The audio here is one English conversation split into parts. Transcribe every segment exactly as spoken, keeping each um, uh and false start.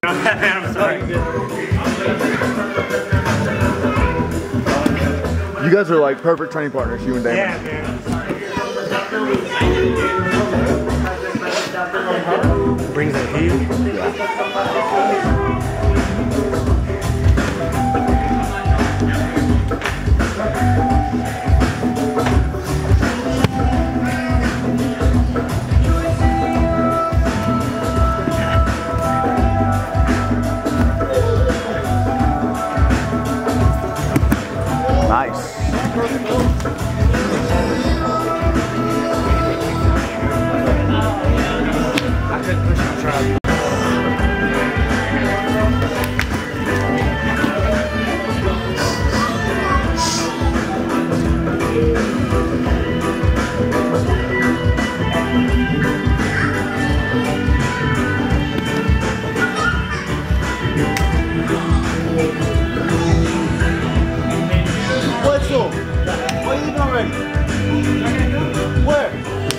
I'm sorry. You guys are like perfect training partners, you and Damon. Yeah, man. Brings that heat. Nice. I couldn't push my trap. Whistle! Why are you leaving already? Where?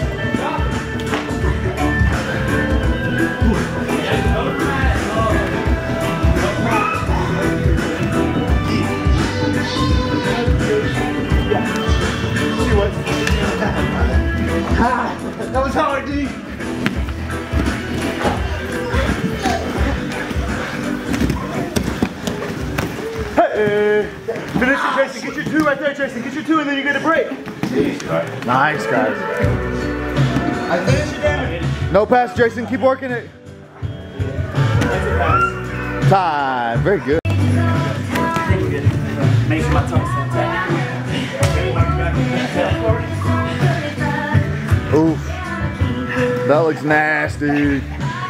That was hard, D. Hey! Finish it, Jayson. Get your two right there, Jayson. Get your two and then you get a break. Nice, guys. I finish it, Damon. No pass, Jayson. Keep working it. Time. Very good. Make sure my tongue's on tight. Oof. That looks nasty.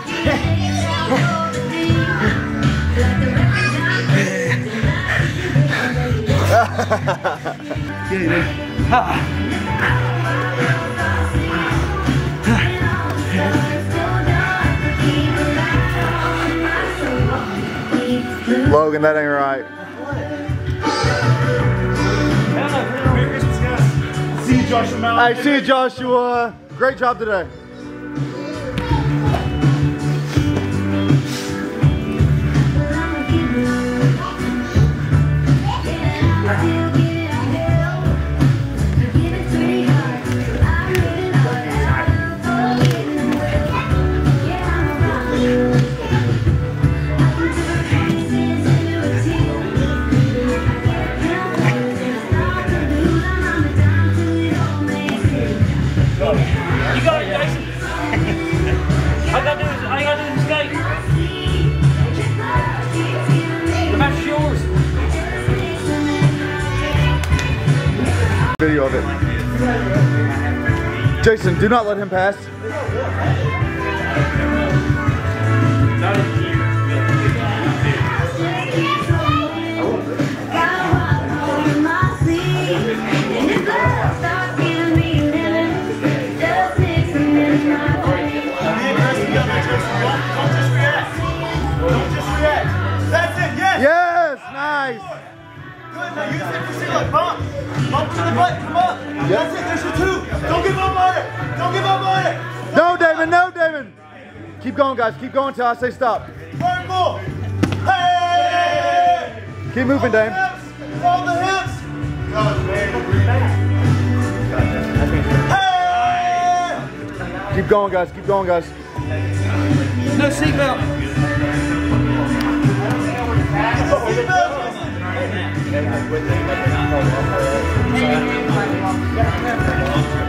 Logan, that ain't right. Merry Christmas, guys. See you, Joshua. Hey, see you, Joshua. Great job today. You got it, Jayson. All I gotta do is, all you gotta do is skate. The match is yours. Video of it. Jayson, do not let him pass. Yes, nice. Good, now use it to see like bump. Bump to the butt, come up. Yep. That's it, there's your two. Don't give up on it. Don't give up on it. No, Damon, no, Damon. Keep going, guys. Keep going until I say stop. Vertical. Hey! Keep moving, Dame. Follow the hips. Hey! Keep going, guys. Keep going, guys. No seatbelt. Seatbelt.